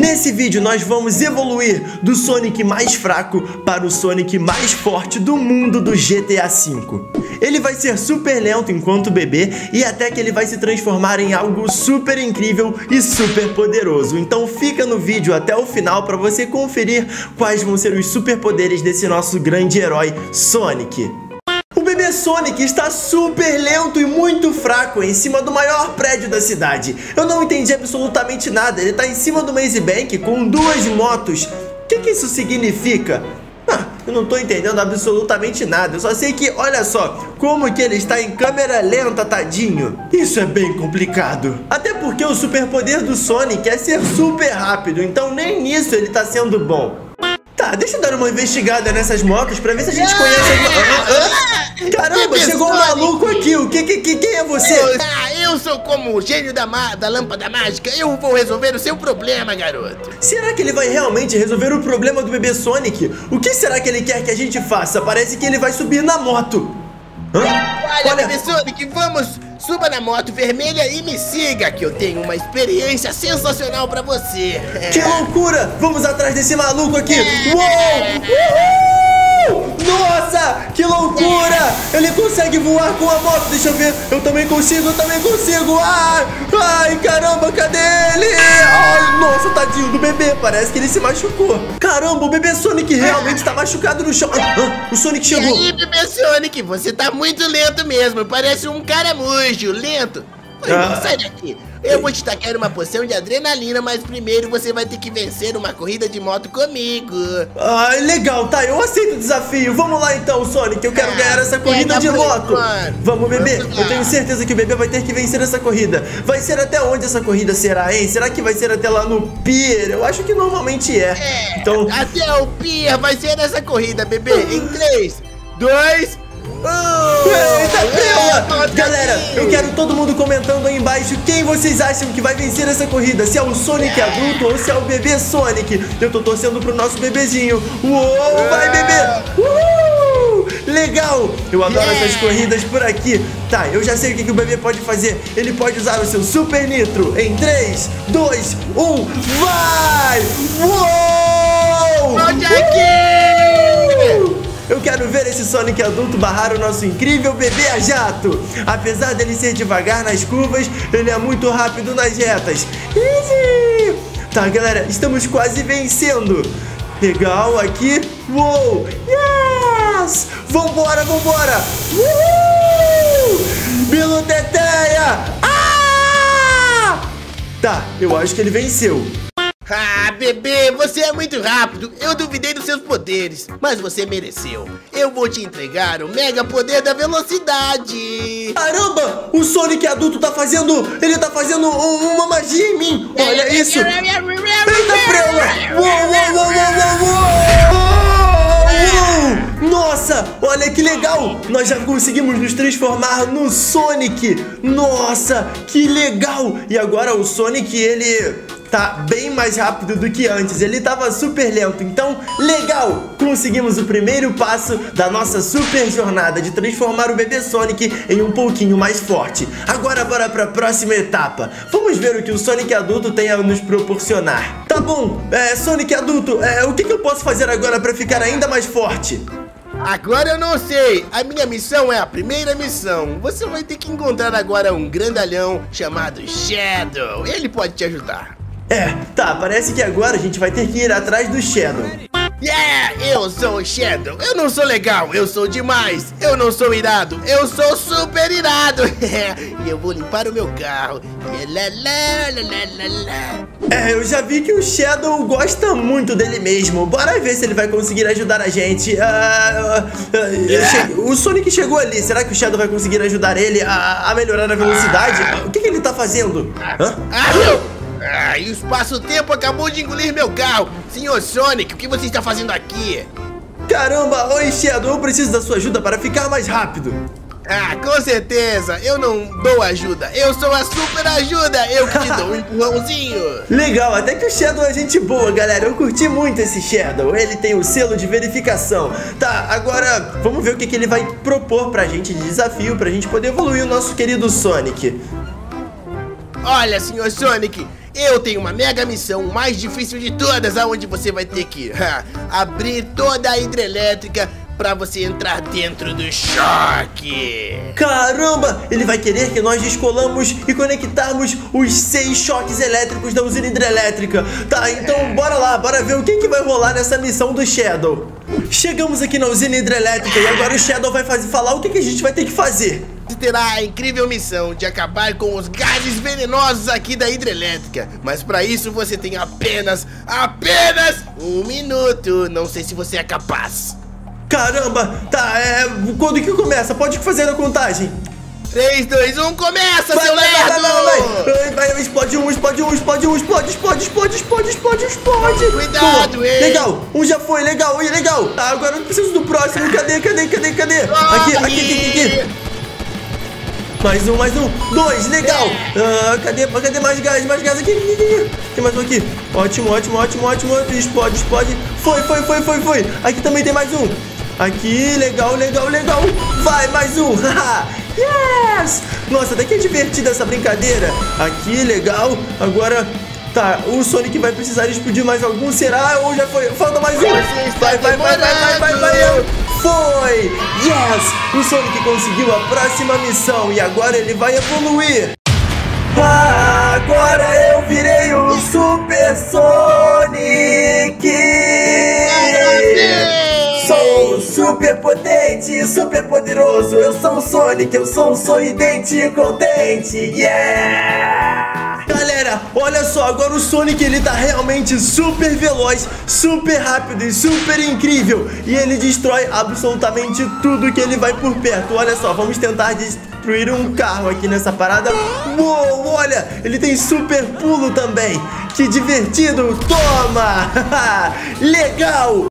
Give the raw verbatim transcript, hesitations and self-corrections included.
Nesse vídeo nós vamos evoluir do Sonic mais fraco para o Sonic mais forte do mundo do G T A cinco. Ele vai ser super lento enquanto bebê e até que ele vai se transformar em algo super incrível e super poderoso. Então fica no vídeo até o final para você conferir quais vão ser os superpoderes desse nosso grande herói Sonic. O bebê Sonic está super lento e muito fraco em cima do maior prédio da cidade. Eu não entendi absolutamente nada. Ele está em cima do Maze Bank com duas motos. O que que isso significa? Ah, eu não tô entendendo absolutamente nada. Eu só sei que, olha só, como que ele está em câmera lenta, tadinho. Isso é bem complicado. Até porque o superpoder do Sonic é ser super rápido. Então nem nisso ele tá sendo bom. Tá, deixa eu dar uma investigada nessas motos pra ver se a gente conhece as... Caramba, chegou um maluco aqui. O que, que, que, quem é você? Ah, eu sou como o gênio da, da lâmpada mágica. Eu vou resolver o seu problema, garoto. Será que ele vai realmente resolver o problema do bebê Sonic? O que será que ele quer que a gente faça? Parece que ele vai subir na moto. Hã? Olha, Olha, bebê Sonic, vamos... Suba na moto vermelha e me siga, que eu tenho uma experiência sensacional pra você. Que loucura! Vamos atrás desse maluco aqui! Uou! Uhul! Nossa! Que loucura! Ele consegue voar com a moto! Deixa eu ver! Eu também consigo, eu também consigo! Ai! Ai, caramba, cadê ele? Ai, nossa, tadinho do bebê! Parece que ele se machucou! Caramba, o bebê Sonic realmente tá machucado no chão! Ah, ah, o Sonic chegou! E aí, bebê Sonic? Você tá muito lento mesmo! Parece um caramujo! Lento. Ah. Sai daqui. Eu vou te tacar uma poção de adrenalina, mas primeiro você vai ter que vencer uma corrida de moto comigo. Ah, legal, tá, eu aceito o desafio. Vamos lá então, Sonic, eu quero ah, ganhar essa corrida de moto. Mano. Vamos, bebê, Vamos eu tenho certeza que o bebê vai ter que vencer essa corrida. Vai ser até onde essa corrida será, hein? Será que vai ser até lá no pier? Eu acho que normalmente é, é então... Até o pier vai ser essa corrida, bebê. Em três, dois... Oh, eita, prela! Galera, eu quero todo mundo comentando aí embaixo quem vocês acham que vai vencer essa corrida. Se é o Sonic adulto ou se é o bebê Sonic. Eu tô torcendo pro nosso bebezinho. Uou, vai bebê! Uhul! Legal! Eu adoro yeah. essas corridas por aqui. Tá, eu já sei o que, que o bebê pode fazer. Ele pode usar o seu Super Nitro. Em três, dois, um, vai! Uou! Onde aqui? Eu quero ver esse Sonic adulto barrar o nosso incrível bebê a jato. Apesar dele ser devagar nas curvas, ele é muito rápido nas retas. Easy! Tá, galera, estamos quase vencendo. Legal, aqui. Uou! Yes! Vambora, vambora! Uhul! Biluteteia! Ah! Tá, eu acho que ele venceu. Ah, bebê, você é muito rápido. Eu duvidei dos seus poderes, mas você mereceu. Eu vou te entregar o mega poder da velocidade. Caramba, o Sonic adulto tá fazendo... Ele tá fazendo um, uma magia em mim. Olha isso. Eita, prela. Uou, uou, uou, uou, uou. Nossa, olha que legal. Nós já conseguimos nos transformar no Sonic. Nossa, que legal. E agora o Sonic, ele... tá bem mais rápido do que antes. Ele tava super lento, então legal! Conseguimos o primeiro passo da nossa super jornada de transformar o bebê Sonic em um pouquinho mais forte. Agora bora pra próxima etapa. Vamos ver o que o Sonic adulto tem a nos proporcionar. Tá bom, é, Sonic adulto, é, o que, que eu posso fazer agora pra ficar ainda mais forte? Agora eu não sei. A minha missão é a primeira missão. Você vai ter que encontrar agora um grandalhão chamado Shadow. Ele pode te ajudar. É, tá, parece que agora a gente vai ter que ir atrás do Shadow. Yeah, eu sou o Shadow. Eu não sou legal, eu sou demais. Eu não sou irado, eu sou super irado. E eu vou limpar o meu carro. É, eu já vi que o Shadow gosta muito dele mesmo. Bora ver se ele vai conseguir ajudar a gente. uh, uh, yeah. O Sonic chegou ali. Será que o Shadow vai conseguir ajudar ele a, a melhorar a velocidade? Ah. O que, que ele tá fazendo? Hã? Ah, não. Ah, e o espaço-tempo acabou de engolir meu carro. Senhor Sonic, o que você está fazendo aqui? Caramba, oi Shadow, eu preciso da sua ajuda para ficar mais rápido. Ah, com certeza, eu não dou ajuda. Eu sou a super ajuda, eu que te dou um empurrãozinho. Legal, até que o Shadow é gente boa, galera. Eu curti muito esse Shadow, ele tem o selo de verificação. Tá, agora vamos ver o que, que ele vai propor pra gente de desafio, pra gente poder evoluir o nosso querido Sonic. Olha, senhor Sonic, eu tenho uma mega missão, mais difícil de todas, aonde você vai ter que ha, abrir toda a hidrelétrica pra você entrar dentro do choque. Caramba, ele vai querer que nós descolamos e conectarmos os seis choques elétricos da usina hidrelétrica. Tá, então bora lá, bora ver o que, que vai rolar nessa missão do Shadow. Chegamos aqui na usina hidrelétrica e agora o Shadow vai fazer, falar o que, que a gente vai ter que fazer. Você terá a incrível missão de acabar com os gases venenosos aqui da hidrelétrica. Mas pra isso você tem apenas, apenas um minuto. Não sei se você é capaz. Caramba, tá, é... quando que começa? Pode fazer a contagem. três, dois, um, começa, vai, seu vai, lerdo! vai, vai, vai, vai, vai, explode um, explode um, explode um, explode, explode, explode, explode, explode, explode. Cuidado, Boa. hein? Legal, um já foi, legal, legal. Tá, agora eu preciso do próximo, cadê, cadê, cadê, cadê? Aqui, aqui, aqui, aqui, aqui. Mais um, mais um, dois, legal. Ah, cadê, cadê mais gás, mais gás, aqui, aqui, aqui. Tem mais um aqui, ótimo, ótimo, ótimo, ótimo, explode, explode. Foi, foi, foi, foi, foi. Aqui também tem mais um. Aqui, legal, legal, legal. Vai, mais um. Yes! Nossa, até que é divertida essa brincadeira. Aqui, legal. Agora, tá, o Sonic vai precisar explodir mais algum, será? Ou já foi? Falta mais um. Vai, vai, vai, vai, vai, vai, vai. Foi! Yes! O Sonic conseguiu a próxima missão e agora ele vai evoluir. Ah, agora eu virei o Super Sonic! Sou super potente, super poderoso. Eu sou o Sonic, eu sou um sorridente contente. Yeah! Galera, olha só, agora o Sonic ele tá realmente super veloz, super rápido e super incrível. E ele destrói absolutamente tudo que ele vai por perto. Olha só, vamos tentar destruir um carro aqui nessa parada. Uou, olha, ele tem super pulo também. Que divertido, toma! Legal!